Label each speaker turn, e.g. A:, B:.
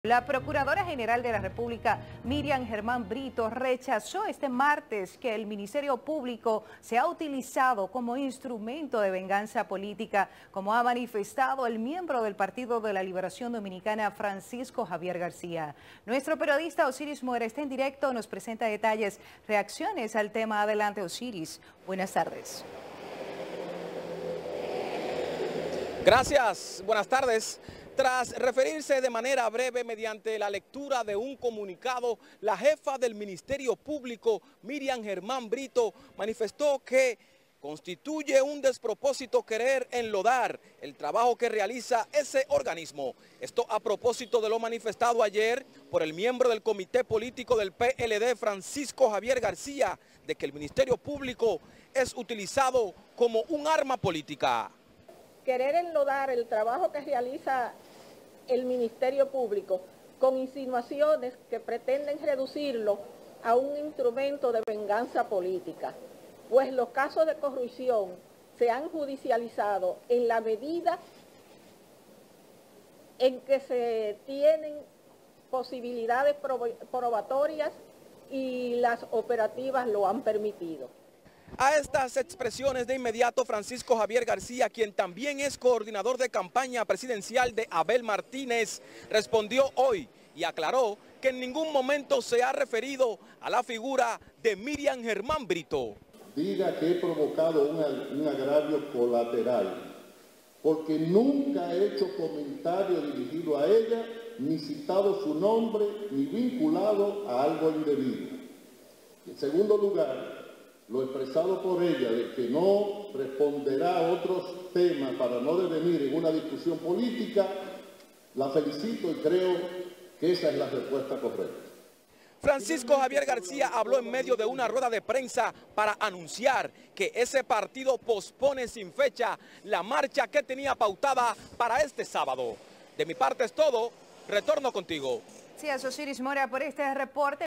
A: La Procuradora General de la República, Miriam Germán Brito, rechazó este martes que el Ministerio Público sea utilizado como instrumento de venganza política, como ha manifestado el miembro del Partido de la Liberación Dominicana, Francisco Javier García. Nuestro periodista Osiris Mora está en directo, nos presenta detalles, reacciones al tema. Adelante, Osiris. Buenas tardes.
B: Gracias, buenas tardes. Tras referirse de manera breve mediante la lectura de un comunicado, la jefa del Ministerio Público, Miriam Germán Brito, manifestó que constituye un despropósito querer enlodar el trabajo que realiza ese organismo. Esto a propósito de lo manifestado ayer por el miembro del Comité Político del PLD, Francisco Javier García, de que el Ministerio Público es utilizado como un arma política.
C: Querer enlodar el trabajo que realiza el Ministerio Público con insinuaciones que pretenden reducirlo a un instrumento de venganza política, pues los casos de corrupción se han judicializado en la medida en que se tienen posibilidades probatorias y las operativas lo han permitido.
B: A estas expresiones de inmediato Francisco Javier García, quien también es coordinador de campaña presidencial de Abel Martínez, respondió hoy y aclaró que en ningún momento se ha referido a la figura de Miriam Germán Brito.
D: Diga que he provocado un agravio colateral, porque nunca he hecho comentario dirigido a ella, ni citado su nombre, ni vinculado a algo indebido. En segundo lugar, lo expresado por ella de que no responderá a otros temas para no devenir en una discusión política, la felicito y creo que esa es la respuesta correcta.
B: Francisco Javier García habló en medio de una rueda de prensa para anunciar que ese partido pospone sin fecha la marcha que tenía pautada para este sábado. De mi parte es todo, retorno contigo.
A: Gracias, Osiris Mora, por este reporte.